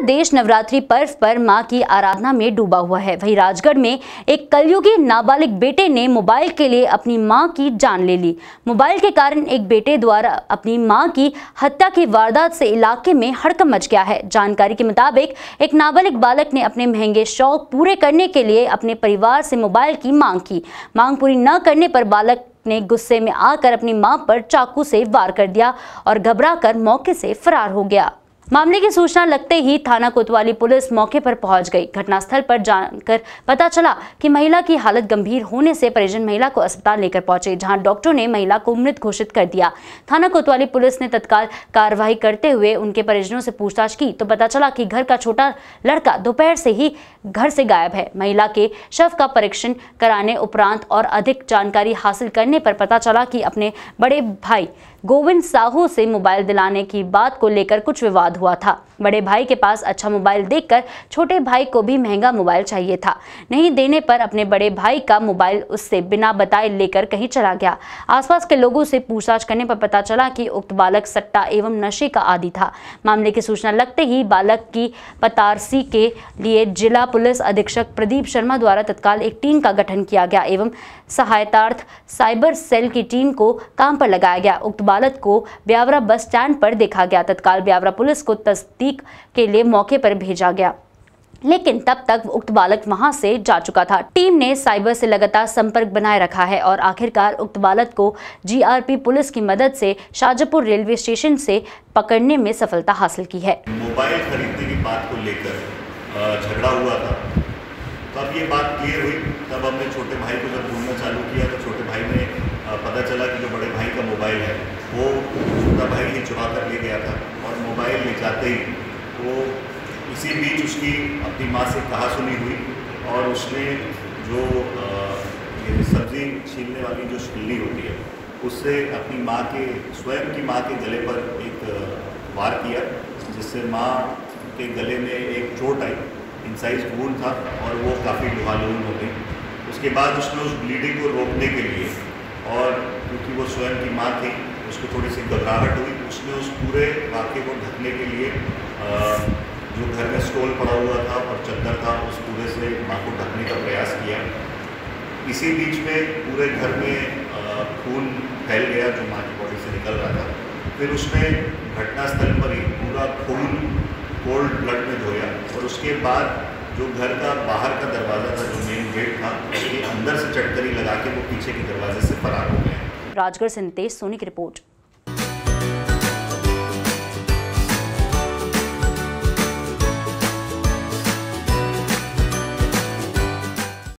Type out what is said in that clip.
देश नवरात्रि पर्व पर मां की आराधना में डूबा हुआ है। वहीं राजगढ़ में एक कलयुगी नाबालिग बेटे ने मोबाइल के लिए अपनी मां की जान ले ली। मोबाइल के कारण एक बेटे द्वारा अपनी मां की हत्या की वारदात से इलाके में हड़कंप मच गया है। जानकारी के मुताबिक एक नाबालिग बालक ने अपने महंगे शौक पूरे करने के लिए अपने परिवार से मोबाइल की मांग की। मांग पूरी न करने पर बालक ने गुस्से में आकर अपनी मां पर चाकू से वार कर दिया और घबराकर मौके से फरार हो गया। मामले की सूचना लगते ही थाना कोतवाली पुलिस मौके पर पहुंच गई। घटनास्थल पर जानकर पता चला कि महिला की हालत गंभीर होने से परिजन महिला को अस्पताल लेकर पहुंचे, जहां डॉक्टरों ने महिला को मृत घोषित कर दिया। थाना कोतवाली पुलिस ने तत्काल कार्रवाई करते हुए उनके परिजनों से पूछताछ की तो पता चला कि घर का छोटा लड़का दोपहर से ही घर से गायब है। महिला के शव का परीक्षण कराने उपरांत और अधिक जानकारी हासिल करने पर पता चला कि अपने बड़े भाई गोविंद साहू से मोबाइल दिलाने की बात को लेकर कुछ विवाद हुआ था। बड़े भाई के पास अच्छा मोबाइल देखकर छोटे भाई को भी महंगा मोबाइल चाहिए था। नहीं देने पर अपने बड़े भाई का मोबाइल उससे बिना बताए लेकर कहीं चला गया। आसपास के लोगों से पूछताछ करने पर पता चला कि उक्त बालक सट्टा एवं नशे का आदी था। मामले की सूचना लगते ही बालक की पतारसी के लिए जिला पुलिस अधीक्षक प्रदीप शर्मा द्वारा तत्काल एक टीम का गठन किया गया एवं सहायतार्थ साइबर सेल की टीम को काम पर लगाया गया। उक्त बालक को ब्यावरा बस स्टैंड पर देखा गया। तत्काल ब्यावरा पुलिस को तस्दीक के लिए मौके पर भेजा गया, लेकिन तब तक उक्त बालक वहां से जा चुका था। टीम ने साइबर से लगातार संपर्क बनाए रखा है और आखिरकार उक्त बालक को जीआरपी पुलिस की मदद से शाहजहांपुर रेलवे स्टेशन से पकड़ने में सफलता हासिल की है। मोबाइल खरीदने की बात को लेकर झगड़ा हुआ था, तब ये बात क्लियर हुई। तब अपने छोटे भाई को जब ढूंढना चालू किया तो छोटे भाई ने पता चला कि जो बड़े भाई का मोबाइल है वो छोटा भाई ही चुरा कर ले गया था और मोबाइल ले जाते ही वो इसी बीच उसकी अपनी माँ से कहासुनी हुई और उसने जो सब्जी छीलने वाली जो छिलनी होती है उससे अपनी माँ के स्वयं की माँ के गले पर एक वार किया, जिससे माँ के गले में एक चोट आई, इंसाइज वुंड था और वो काफ़ी लुहालुन हो गई। उसके बाद उसने उस ब्लीडिंग को रोकने के लिए और क्योंकि वो स्वयं की माँ थी उसको थोड़ी सी घबराहट हुई, उसने उस पूरे वाक़े को ढकने के लिए जो घर में स्टॉल पड़ा हुआ था और चद्दर था उस पूरे से माँ को ढकने का प्रयास किया। इसी बीच में पूरे घर में खून फैल गया जो माँ की बॉडी से निकल रहा था। फिर उसने घटनास्थल पर ही पूरा खून कोल्ड ब्लड में धोया और उसके बाद जो घर का बाहर का दरवाज़ा था, जो मेन गेट था, उसके अंदर से चटकरी लगा के वो पीछे के दरवाजे से फरार हो गए। राजगढ़ से नितेश सोनी की रिपोर्ट।